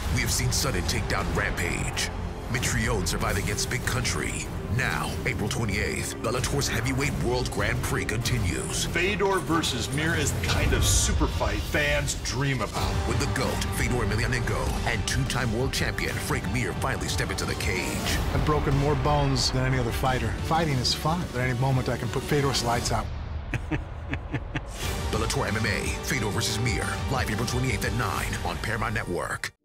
We have seen sudden takedown rampage. Mitrione survive against Big Country. Now, April 28th, Bellator's Heavyweight World Grand Prix continues. Fedor versus Mir is the kind of super fight fans dream about. When the GOAT, Fedor Emelianenko, and two-time world champion Frank Mir finally step into the cage. I've broken more bones than any other fighter. Fighting is fun. At any moment, I can put Fedor's lights out. Bellator MMA, Fedor versus Mir, live April 28th at 9 on Paramount Network.